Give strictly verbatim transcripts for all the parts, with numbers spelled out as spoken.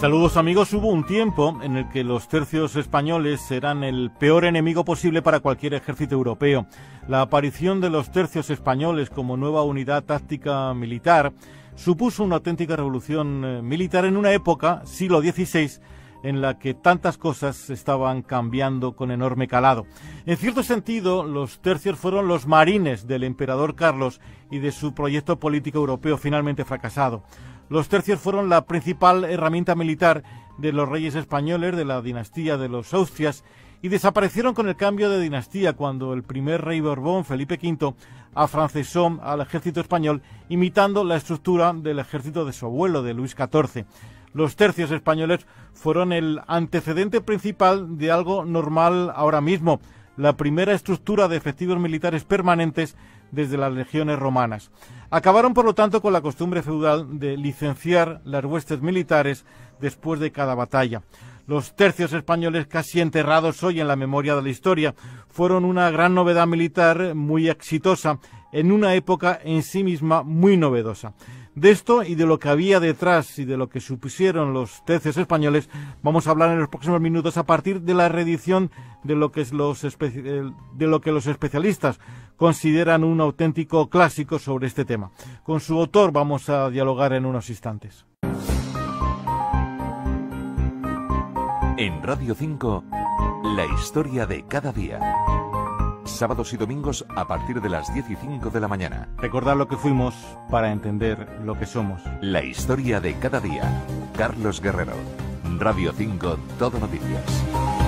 Saludos amigos, hubo un tiempo en el que los tercios españoles eran el peor enemigo posible para cualquier ejército europeo. La aparición de los tercios españoles como nueva unidad táctica militar supuso una auténtica revolución eh, militar en una época, siglo dieciséis, en la que tantas cosas estaban cambiando con enorme calado. En cierto sentido, los tercios fueron los marines del emperador Carlos y de su proyecto político europeo finalmente fracasado. Los tercios fueron la principal herramienta militar de los reyes españoles de la dinastía de los Austrias y desaparecieron con el cambio de dinastía cuando el primer rey Borbón, Felipe quinto, afrancesó al ejército español imitando la estructura del ejército de su abuelo, de Luis catorce. Los tercios españoles fueron el antecedente principal de algo normal ahora mismo, la primera estructura de efectivos militares permanentes desde las legiones romanas. Acabaron, por lo tanto, con la costumbre feudal de licenciar las huestes militares después de cada batalla. Los tercios españoles, casi enterrados hoy en la memoria de la historia, fueron una gran novedad militar muy exitosa en una época en sí misma muy novedosa. De esto y de lo que había detrás y de lo que supusieron los tercios españoles vamos a hablar en los próximos minutos a partir de la reedición de lo que, es los de lo que los especialistas consideran un auténtico clásico sobre este tema. Con su autor vamos a dialogar en unos instantes. En Radio cinco, la historia de cada día. Sábados y domingos a partir de las diez y cinco de la mañana. Recordar lo que fuimos para entender lo que somos. La historia de cada día. Carlos Guerrero. Radio cinco, Todo Noticias.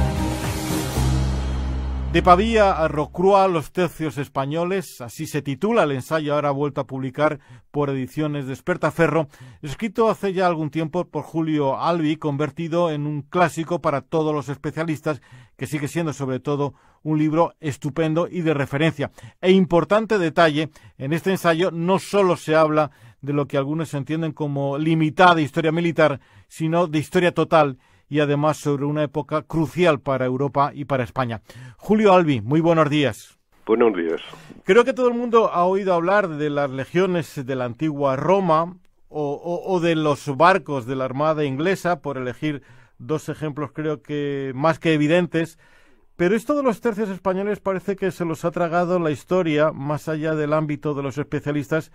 De Pavía a Rocroi, los tercios españoles, así se titula el ensayo ahora vuelto a publicar por Ediciones Despertaferro, escrito hace ya algún tiempo por Julio Albi, convertido en un clásico para todos los especialistas, que sigue siendo sobre todo un libro estupendo y de referencia. E importante detalle, en este ensayo no solo se habla de lo que algunos entienden como limitada historia militar, sino de historia total, y además sobre una época crucial para Europa y para España. Julio Albi, muy buenos días. Buenos días. Creo que todo el mundo ha oído hablar de las legiones de la antigua Roma o, o, o de los barcos de la Armada inglesa, por elegir dos ejemplos creo que más que evidentes, pero esto de los tercios españoles parece que se los ha tragado la historia, más allá del ámbito de los especialistas,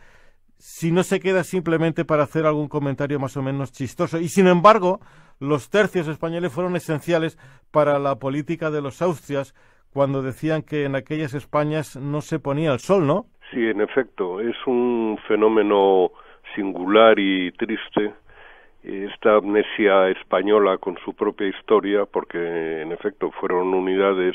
si no se queda simplemente para hacer algún comentario más o menos chistoso. Y sin embargo, los tercios españoles fueron esenciales para la política de los Austrias cuando decían que en aquellas Españas no se ponía el sol, ¿no? Sí, en efecto, es un fenómeno singular y triste esta amnesia española con su propia historia, porque en efecto fueron unidades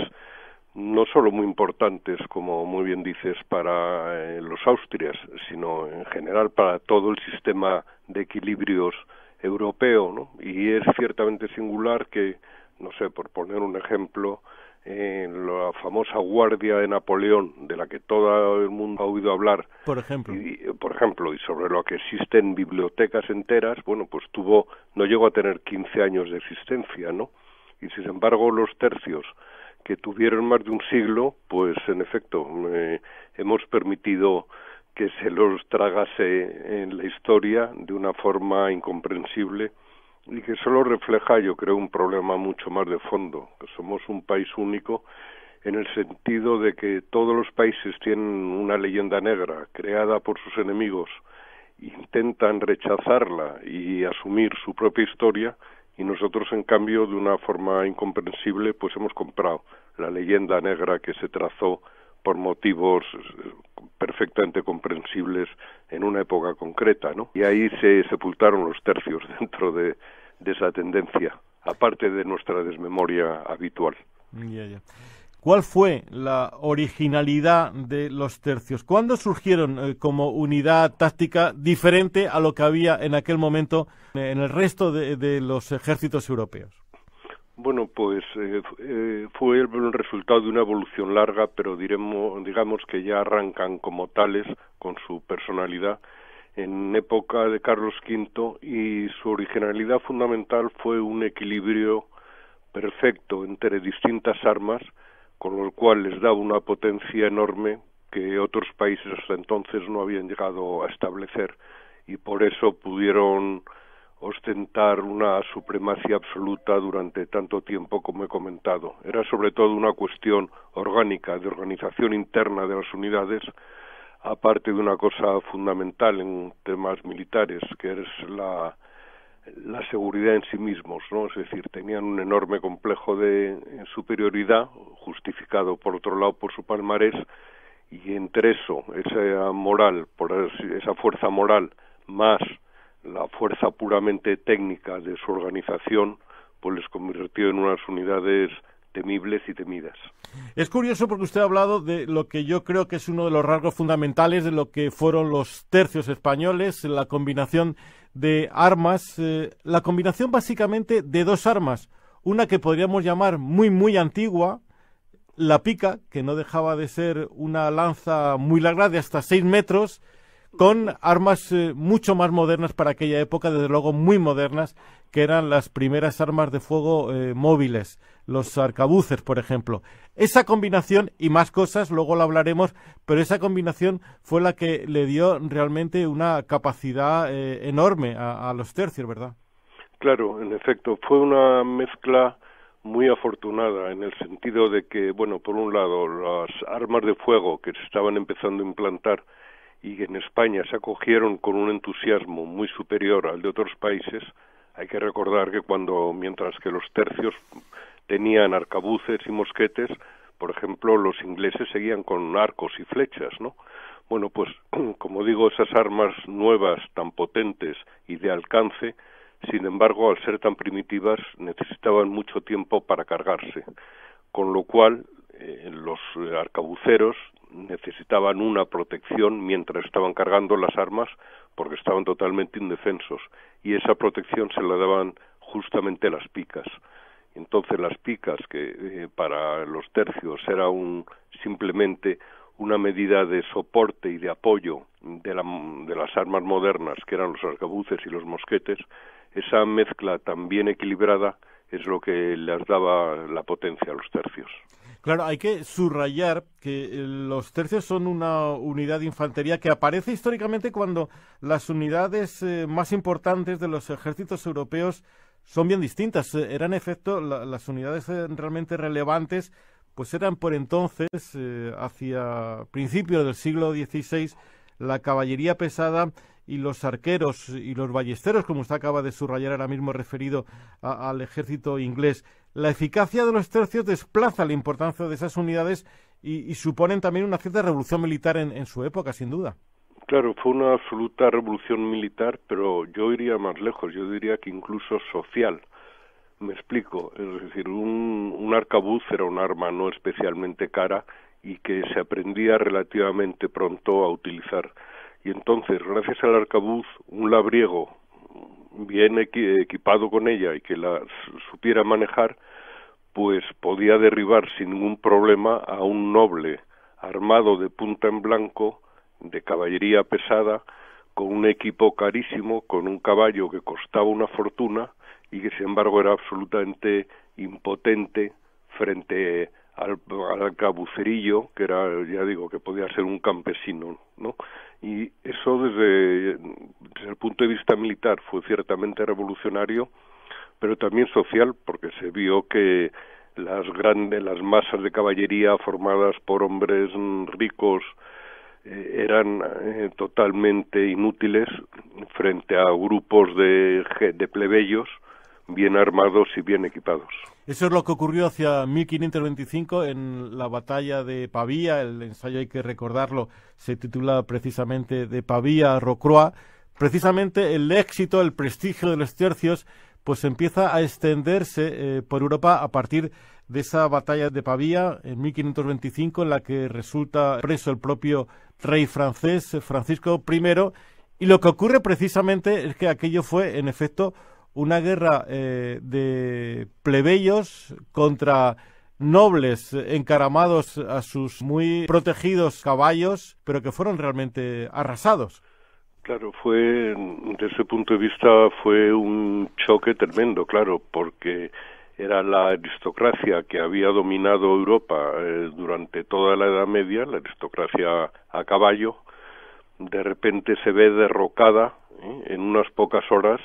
no solo muy importantes, como muy bien dices, para eh, los Austrias, sino en general para todo el sistema de equilibrios europeo, ¿no? Y es ciertamente singular que, no sé, por poner un ejemplo, en eh, la famosa Guardia de Napoleón, de la que todo el mundo ha oído hablar, por ejemplo, y, por ejemplo, y sobre lo que existen bibliotecas enteras, bueno, pues tuvo, no llegó a tener quince años de existencia, ¿no? Y sin embargo los tercios, que tuvieron más de un siglo, pues en efecto eh, hemos permitido que se los tragase en la historia de una forma incomprensible y que solo refleja, yo creo, un problema mucho más de fondo, que somos un país único en el sentido de que todos los países tienen una leyenda negra creada por sus enemigos, intentan rechazarla y asumir su propia historia, y nosotros, en cambio, de una forma incomprensible, pues hemos comprado la leyenda negra que se trazó por motivos perfectamente comprensibles en una época concreta, ¿no? Y ahí se sepultaron los tercios dentro de, de esa tendencia, aparte de nuestra desmemoria habitual. Ya, ya. ¿Cuál fue la originalidad de los tercios? ¿Cuándo surgieron eh, como unidad táctica diferente a lo que había en aquel momento eh, en el resto de, de los ejércitos europeos? Bueno, pues eh, eh, fue el, el resultado de una evolución larga, pero diremos, digamos que ya arrancan como tales con su personalidad en época de Carlos quinto, y su originalidad fundamental fue un equilibrio perfecto entre distintas armas, con lo cual les daba una potencia enorme que otros países hasta entonces no habían llegado a establecer, y por eso pudieron ostentar una supremacía absoluta durante tanto tiempo como he comentado. Era sobre todo una cuestión orgánica, de organización interna de las unidades, aparte de una cosa fundamental en temas militares, que es la, la seguridad en sí mismos, ¿no? Es decir, tenían un enorme complejo de superioridad, justificado por otro lado por su palmarés, y entre eso, esa moral, por esa fuerza moral, más la fuerza puramente técnica de su organización, pues les convirtió en unas unidades temibles y temidas. Es curioso porque usted ha hablado de lo que yo creo que es uno de los rasgos fundamentales de lo que fueron los tercios españoles, la combinación de armas, eh, la combinación básicamente de dos armas, una que podríamos llamar muy muy antigua, la pica, que no dejaba de ser una lanza muy larga de hasta seis metros, con armas eh, mucho más modernas para aquella época, desde luego muy modernas, que eran las primeras armas de fuego eh, móviles, los arcabuces, por ejemplo. Esa combinación y más cosas, luego lo hablaremos, pero esa combinación fue la que le dio realmente una capacidad eh, enorme a, a los tercios, ¿verdad? Claro, en efecto, fue una mezcla muy afortunada en el sentido de que, bueno, por un lado, las armas de fuego que se estaban empezando a implantar y que en España se acogieron con un entusiasmo muy superior al de otros países. Hay que recordar que cuando, mientras que los tercios tenían arcabuces y mosquetes, por ejemplo, los ingleses seguían con arcos y flechas, ¿no? Bueno, pues, como digo, esas armas nuevas, tan potentes y de alcance, sin embargo, al ser tan primitivas, necesitaban mucho tiempo para cargarse, con lo cual eh, los arcabuceros necesitaban una protección mientras estaban cargando las armas porque estaban totalmente indefensos, y esa protección se la daban justamente las picas. Entonces las picas, que eh, para los tercios era un simplemente una medida de soporte y de apoyo de, la, de las armas modernas, que eran los arcabuces y los mosquetes, esa mezcla tan bien equilibrada es lo que les daba la potencia a los tercios. Claro, hay que subrayar que los tercios son una unidad de infantería que aparece históricamente cuando las unidades eh, más importantes de los ejércitos europeos son bien distintas. Eran, en efecto, la, las unidades eh, realmente relevantes, pues eran por entonces, eh, hacia principios del siglo dieciséis, la caballería pesada y los arqueros y los ballesteros, como usted acaba de subrayar ahora mismo referido a, al ejército inglés. La eficacia de los tercios desplaza la importancia de esas unidades y, y suponen también una cierta revolución militar en, en su época, sin duda. Claro, fue una absoluta revolución militar, pero yo iría más lejos, yo diría que incluso social. Me explico, es decir, un, un arcabuz era un arma no especialmente cara y que se aprendía relativamente pronto a utilizar. Y entonces, gracias al arcabuz, un labriego bien equipado con ella y que la supiera manejar, pues podía derribar sin ningún problema a un noble armado de punta en blanco, de caballería pesada, con un equipo carísimo, con un caballo que costaba una fortuna y que sin embargo era absolutamente impotente frente al, al arcabucerillo, que era, ya digo, que podía ser un campesino, ¿no? Y eso desde, desde el punto de vista militar fue ciertamente revolucionario, pero también social, porque se vio que las grandes, las masas de caballería formadas por hombres ricos eh, eran eh, totalmente inútiles frente a grupos de, de plebeyos bien armados y bien equipados. Eso es lo que ocurrió hacia mil quinientos veinticinco en la batalla de Pavía. El ensayo, hay que recordarlo, se titula precisamente de Pavía a Rocroi. Precisamente el éxito, el prestigio de los tercios, pues empieza a extenderse eh, por Europa a partir de esa batalla de Pavía en mil quinientos veinticinco, en la que resulta preso el propio rey francés, Francisco primero, y lo que ocurre precisamente es que aquello fue, en efecto, una guerra eh, de plebeyos contra nobles encaramados a sus muy protegidos caballos, pero que fueron realmente arrasados. Claro, fue, desde ese punto de vista, fue un choque tremendo, claro, porque era la aristocracia que había dominado Europa eh, durante toda la Edad Media, la aristocracia a caballo, de repente se ve derrocada eh, en unas pocas horas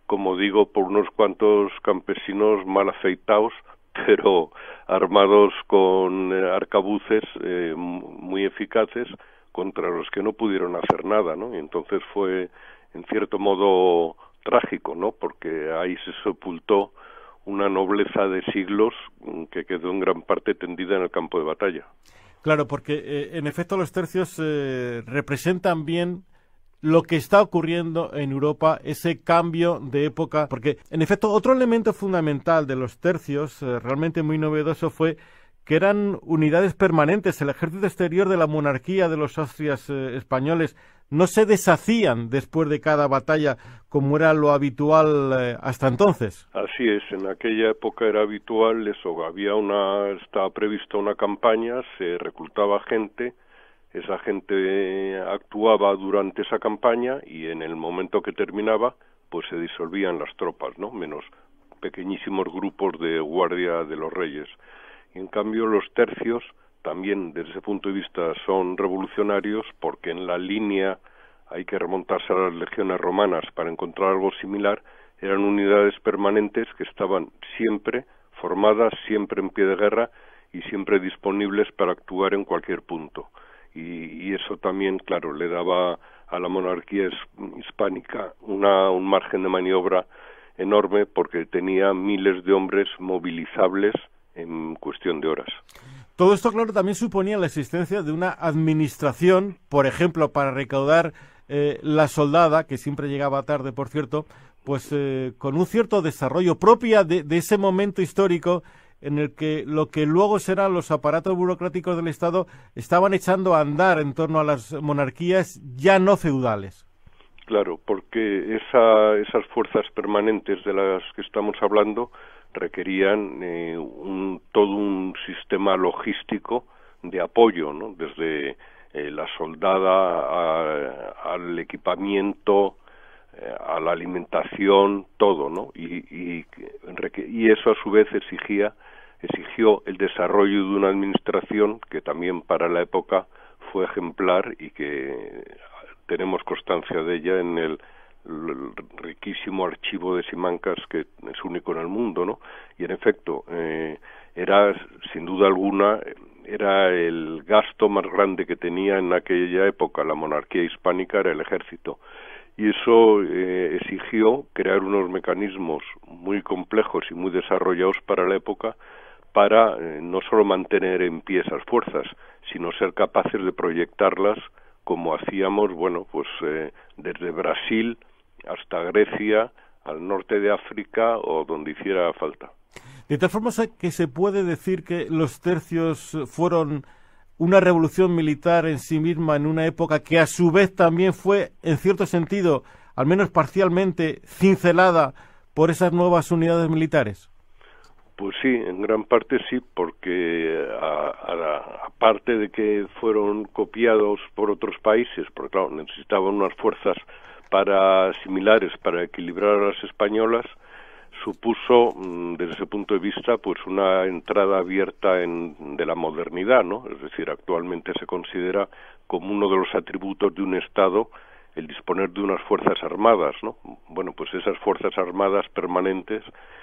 como digo, por unos cuantos campesinos mal afeitados, pero armados con arcabuces eh, muy eficaces contra los que no pudieron hacer nada, ¿no? Y entonces fue, en cierto modo, trágico, ¿no? Porque ahí se sepultó una nobleza de siglos que quedó en gran parte tendida en el campo de batalla. Claro, porque eh, en efecto los tercios eh, representan bien lo que está ocurriendo en Europa, ese cambio de época, porque en efecto otro elemento fundamental de los tercios, eh, realmente muy novedoso, fue que eran unidades permanentes. El ejército exterior de la monarquía de los Austrias eh, españoles no se deshacían después de cada batalla como era lo habitual eh, hasta entonces. Así es, en aquella época era habitual eso, había una, estaba prevista una campaña, se reclutaba gente, esa gente actuaba durante esa campaña y en el momento que terminaba, pues se disolvían las tropas, ¿no? Menos pequeñísimos grupos de guardia de los reyes. Y en cambio los tercios también desde ese punto de vista son revolucionarios porque en la línea hay que remontarse a las legiones romanas para encontrar algo similar, eran unidades permanentes que estaban siempre formadas, siempre en pie de guerra y siempre disponibles para actuar en cualquier punto. Y, y eso también, claro, le daba a la monarquía hispánica una, un margen de maniobra enorme porque tenía miles de hombres movilizables en cuestión de horas. Todo esto, claro, también suponía la existencia de una administración, por ejemplo, para recaudar eh, la soldada, que siempre llegaba tarde, por cierto, pues eh, con un cierto desarrollo propia de, de ese momento histórico en el que lo que luego serán los aparatos burocráticos del Estado estaban echando a andar en torno a las monarquías ya no feudales. Claro, porque esa, esas fuerzas permanentes de las que estamos hablando requerían eh, un, todo un sistema logístico de apoyo, ¿no? Desde eh, la soldada a, al equipamiento, eh, a la alimentación, todo, ¿no? Y, y, y eso a su vez exigía exigió el desarrollo de una administración que también para la época fue ejemplar y que tenemos constancia de ella en el, el riquísimo archivo de Simancas, que es único en el mundo, ¿no? Y en efecto, eh, era, sin duda alguna, era el gasto más grande que tenía en aquella época la monarquía hispánica, era el ejército. Y eso eh, exigió crear unos mecanismos muy complejos y muy desarrollados para la época, para eh, no solo mantener en pie esas fuerzas, sino ser capaces de proyectarlas como hacíamos, bueno, pues eh, desde Brasil hasta Grecia, al norte de África o donde hiciera falta. De tal forma que se puede decir que los tercios fueron una revolución militar en sí misma en una época que a su vez también fue, en cierto sentido, al menos parcialmente, cincelada por esas nuevas unidades militares. Pues sí, en gran parte sí, porque a, a, aparte de que fueron copiados por otros países, porque claro, necesitaban unas fuerzas para similares para equilibrar a las españolas, supuso desde ese punto de vista pues una entrada abierta en, de la modernidad, ¿no? Es decir, actualmente se considera como uno de los atributos de un Estado el disponer de unas fuerzas armadas, ¿no? Bueno, pues esas fuerzas armadas permanentes,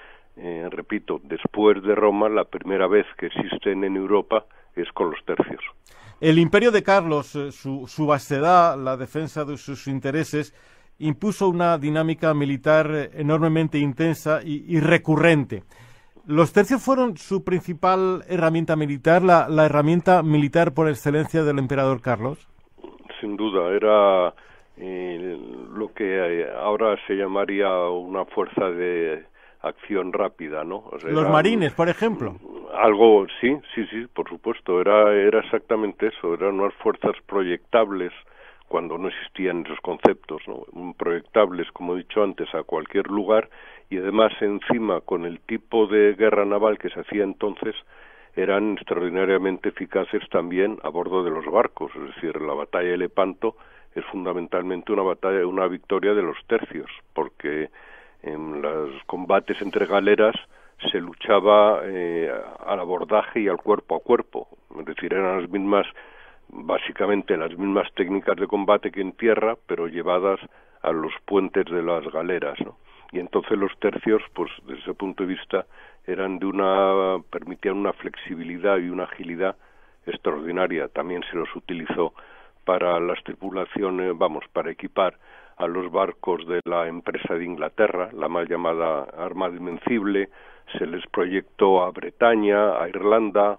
Eh, repito, después de Roma, la primera vez que existen en Europa es con los tercios. El imperio de Carlos, eh, su, su vastedad, la defensa de sus intereses, impuso una dinámica militar eh, enormemente intensa y, y recurrente. ¿Los tercios fueron su principal herramienta militar, la, la herramienta militar por excelencia del emperador Carlos? Sin duda, era eh, lo que ahora se llamaría una fuerza de acción rápida, ¿no? O sea, los era, marines, por ejemplo. Algo, sí, sí, sí, por supuesto, era, era exactamente eso, eran unas fuerzas proyectables cuando no existían esos conceptos, ¿no? Proyectables, como he dicho antes, a cualquier lugar y además encima con el tipo de guerra naval que se hacía entonces eran extraordinariamente eficaces también a bordo de los barcos, es decir, la batalla de Lepanto es fundamentalmente una batalla, una victoria de los tercios, porque en los combates entre galeras se luchaba eh, al abordaje y al cuerpo a cuerpo, es decir, eran las mismas, básicamente las mismas técnicas de combate que en tierra, pero llevadas a los puentes de las galeras, ¿no? y entonces los tercios, pues desde ese punto de vista, eran de una, permitían una flexibilidad y una agilidad extraordinaria. También se los utilizó para las tripulaciones, vamos, para equipar a los barcos de la empresa de Inglaterra, la mal llamada Armada Invencible. Se les proyectó a Bretaña, a Irlanda,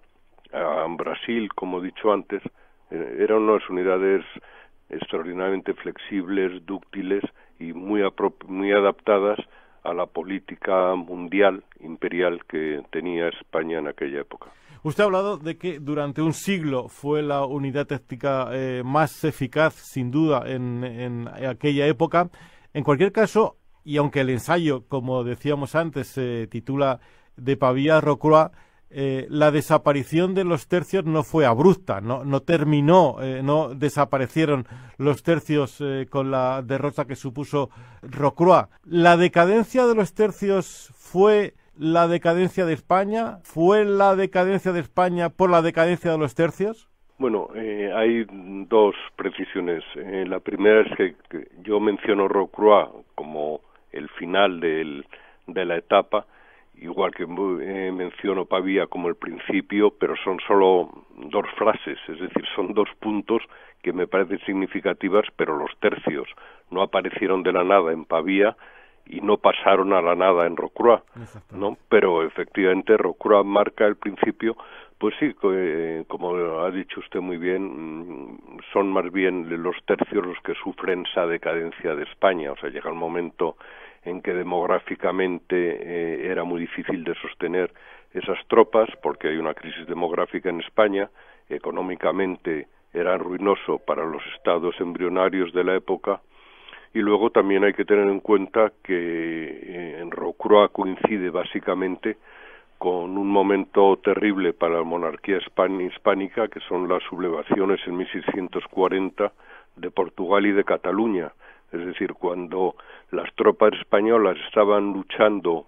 a Brasil, como he dicho antes. Eran unas unidades extraordinariamente flexibles, dúctiles y muy, muy adaptadas a la política mundial, imperial, que tenía España en aquella época. Usted ha hablado de que durante un siglo fue la unidad táctica eh, más eficaz, sin duda, en, en aquella época. En cualquier caso, y aunque el ensayo, como decíamos antes, se titula De Pavía a Rocroi, eh, la desaparición de los tercios no fue abrupta, no, no terminó, eh, no desaparecieron los tercios eh, con la derrota que supuso Rocroi. ¿La decadencia de los tercios fue la decadencia de España? ¿Fue la decadencia de España por la decadencia de los tercios? Bueno, eh, hay dos precisiones. Eh, la primera es que, que yo menciono Rocroi como el final del, de la etapa, igual que eh, menciono Pavía como el principio, pero son solo dos frases, es decir, son dos puntos que me parecen significativas, pero los tercios no aparecieron de la nada en Pavía y no pasaron a la nada en Rocroi, ¿no? Pero efectivamente Rocroi marca el principio. Pues sí, eh, como ha dicho usted muy bien, son más bien los tercios los que sufren esa decadencia de España. O sea, llega el momento en que demográficamente eh, era muy difícil de sostener esas tropas, porque hay una crisis demográfica en España. Económicamente era ruinoso para los estados embrionarios de la época. Y luego también hay que tener en cuenta que eh, en Rocroi coincide básicamente con un momento terrible para la monarquía hispánica, que son las sublevaciones en mil seiscientos cuarenta de Portugal y de Cataluña. Es decir, cuando las tropas españolas estaban luchando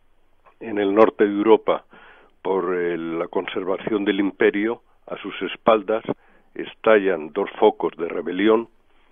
en el norte de Europa por eh, la conservación del imperio, a sus espaldas estallan dos focos de rebelión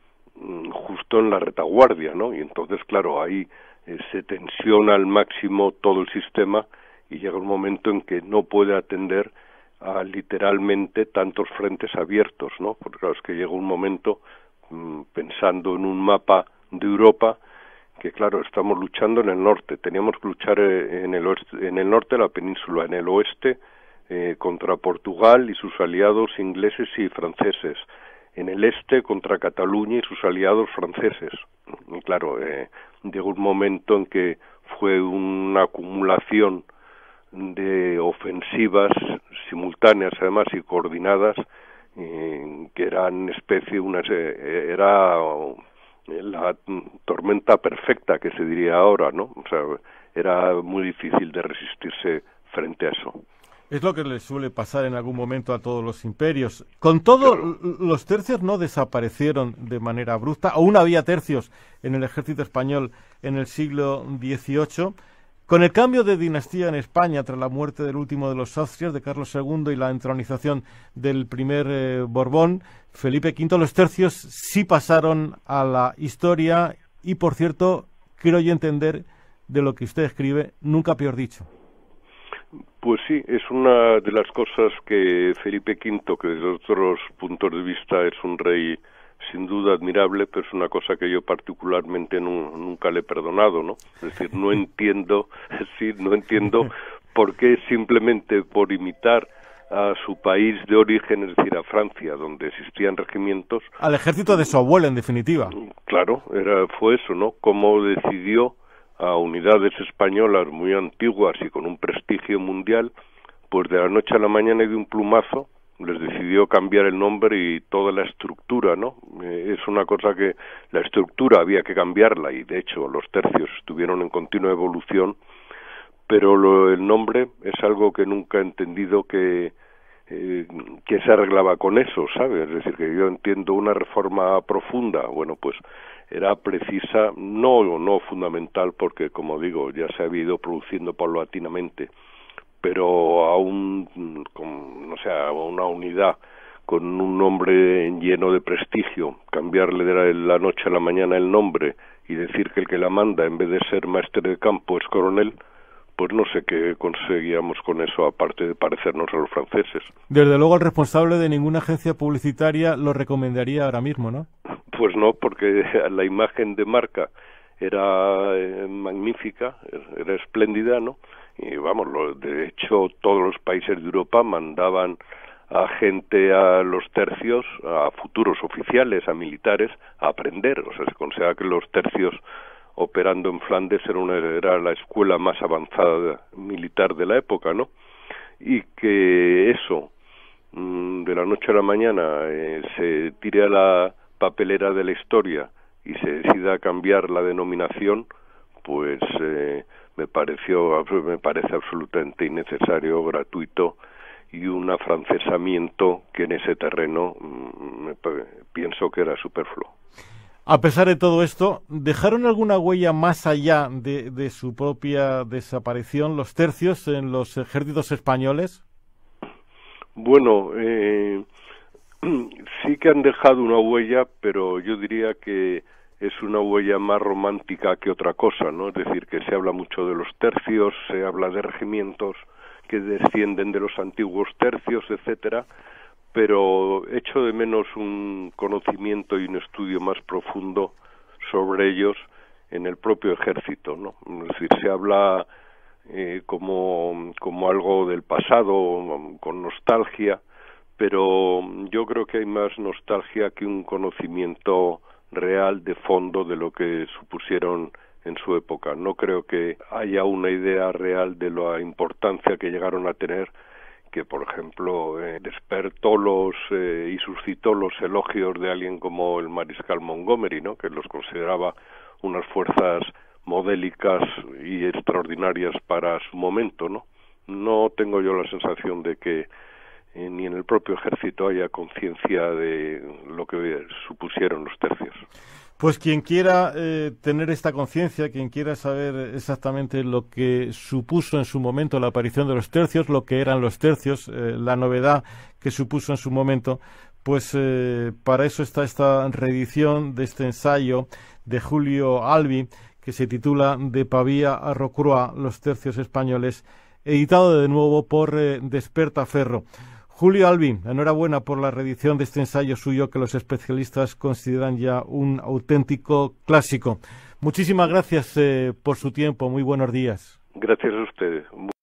justo en la retaguardia, ¿no? Y entonces, claro, ahí eh, se tensiona al máximo todo el sistema y llega un momento en que no puede atender a literalmente tantos frentes abiertos, ¿no? Porque claro, es que llega un momento, mmm, pensando en un mapa de Europa, que claro, estamos luchando en el norte, teníamos que luchar eh, en el oeste, en el norte de la península, en el oeste eh, contra Portugal y sus aliados ingleses y franceses, en el este contra Cataluña y sus aliados franceses. Y claro, eh, llegó un momento en que fue una acumulación de ofensivas simultáneas, además, y coordinadas, eh, que eran especie, una, eh, era la tormenta perfecta, que se diría ahora, ¿no? O sea, era muy difícil de resistirse frente a eso. Es lo que le suele pasar en algún momento a todos los imperios. Con todo, claro, los tercios no desaparecieron de manera abrupta. Aún había tercios en el ejército español en el siglo dieciocho. Con el cambio de dinastía en España, tras la muerte del último de los Austrias, de Carlos segundo, y la entronización del primer eh, Borbón, Felipe quinto, los tercios sí pasaron a la historia y, por cierto, quiero yo entender de lo que usted escribe, nunca peor dicho. Pues sí, es una de las cosas que Felipe quinto, que desde otros puntos de vista es un rey sin duda admirable, pero es una cosa que yo particularmente no, nunca le he perdonado, ¿no? Es decir, no entiendo, sí, no entiendo por qué simplemente por imitar a su país de origen, es decir, a Francia, donde existían regimientos. Al ejército de su abuela, en definitiva. Claro, era, fue eso, ¿no? Cómo decidió a unidades españolas muy antiguas y con un prestigio mundial, pues de la noche a la mañana y de un plumazo les decidió cambiar el nombre y toda la estructura, ¿no? Eh, es una cosa que la estructura había que cambiarla y de hecho los tercios estuvieron en continua evolución, pero lo, el nombre es algo que nunca he entendido que eh, que se arreglaba con eso, ¿sabes? Es decir, que yo entiendo una reforma profunda, bueno, pues era precisa, no no fundamental, porque como digo, ya se ha ido produciendo paulatinamente, pero a un, con, no sé, a una unidad con un nombre lleno de prestigio, cambiarle de la noche a la mañana el nombre y decir que el que la manda, en vez de ser maestre de campo, es coronel, pues no sé qué conseguíamos con eso, aparte de parecernos a los franceses. Desde luego el responsable de ninguna agencia publicitaria lo recomendaría ahora mismo, ¿no? Pues no, porque la imagen de marca era eh, magnífica, era espléndida, ¿no? Y vamos, lo, de hecho todos los países de Europa mandaban a gente a los tercios, a futuros oficiales, a militares, a aprender. O sea, se considera que los tercios operando en Flandes era, una, era la escuela más avanzada militar de la época, ¿no? Y que eso, de la noche a la mañana, eh, se tire a la papelera de la historia y se decida cambiar la denominación, pues eh, me pareció, me parece absolutamente innecesario, gratuito y un afrancesamiento que en ese terreno me, pienso que era superfluo. A pesar de todo esto, ¿dejaron alguna huella más allá de, de su propia desaparición los tercios en los ejércitos españoles? Bueno, eh, sí que han dejado una huella, pero yo diría que es una huella más romántica que otra cosa, ¿no? Es decir, que se habla mucho de los tercios, se habla de regimientos que descienden de los antiguos tercios, etcétera, pero echo de menos un conocimiento y un estudio más profundo sobre ellos en el propio ejército, ¿no? Es decir, se habla eh, como, como algo del pasado, con nostalgia, pero yo creo que hay más nostalgia que un conocimiento real de fondo de lo que supusieron en su época. No creo que haya una idea real de la importancia que llegaron a tener, que por ejemplo eh, despertó los eh, y suscitó los elogios de alguien como el mariscal Montgomery, ¿no? Que los consideraba unas fuerzas modélicas y extraordinarias para su momento, ¿no? No tengo yo la sensación de que eh, ni en el propio ejército haya conciencia de lo que supusieron los tercios. Pues quien quiera eh, tener esta conciencia, quien quiera saber exactamente lo que supuso en su momento la aparición de los tercios, lo que eran los tercios, eh, la novedad que supuso en su momento, pues eh, para eso está esta reedición de este ensayo de Julio Albi, que se titula De Pavía a Rocroi, los tercios españoles, editado de nuevo por eh, Despertaferro. Julio Albi, enhorabuena por la reedición de este ensayo suyo que los especialistas consideran ya un auténtico clásico. Muchísimas gracias eh, por su tiempo. Muy buenos días. Gracias a ustedes.